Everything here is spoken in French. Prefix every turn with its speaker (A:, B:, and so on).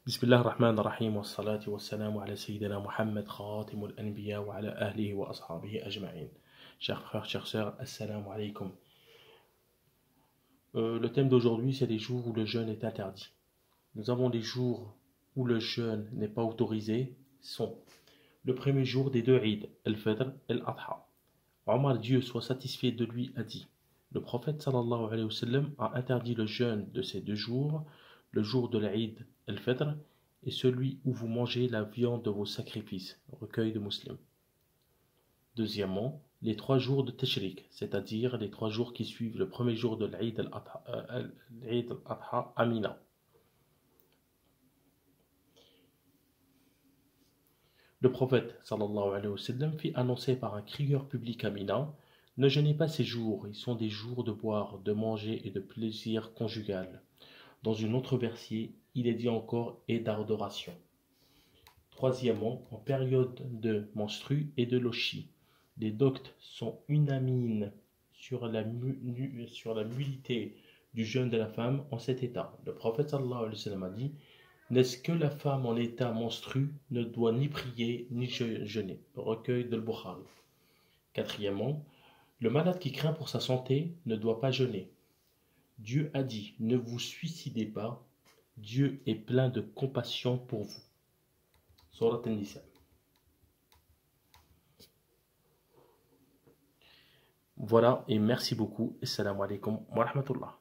A: بسم الله الرحمن الرحيم والصلاة والسلام على سيدنا محمد خاتم الأنبياء وعلى أهله وأصحابه أجمعين. Chers frères, chères sœurs, assalamu alaikum. Le thème d'aujourd'hui, c'est les jours où le jeûne est interdit. Nous avons des jours où le jeûne n'est pas autorisé, sont le premier jour des deux Eid, Al-Fitr et Al-Adha. Omar, Dieu soit satisfait de lui, a dit: le prophète sallallahu alayhi wa sallam a interdit le jeûne de ces deux jours, le jour de l'Eid Al-Fitr et celui où vous mangez la viande de vos sacrifices. Recueil de Muslim. Deuxièmement, les 3 jours de Tashrik, c'est-à-dire les 3 jours qui suivent le premier jour de l'Eid Al-Adha à Mina. Le prophète sallallahu alayhi wa sallam fit annoncer par un crieur public à Mina: ne jeûnez pas ces jours, ils sont des jours de boire, de manger et de plaisir conjugal. Dans une autre version, il est dit encore et d'adoration. Troisièmement, en période de menstru et de lochi, les doctes sont unanimes sur la nullité du jeûne de la femme en cet état. Le prophète sallallahu alayhi wa sallam a dit: n'est-ce que la femme en état menstru ne doit ni prier ni jeûner. Recueil de Bukhari. Quatrièmement, le malade qui craint pour sa santé ne doit pas jeûner. Dieu a dit: ne vous suicidez pas, Dieu est plein de compassion pour vous. Surat An-Nisa. Voilà, et merci beaucoup. Assalamu alaikum wa rahmatullah.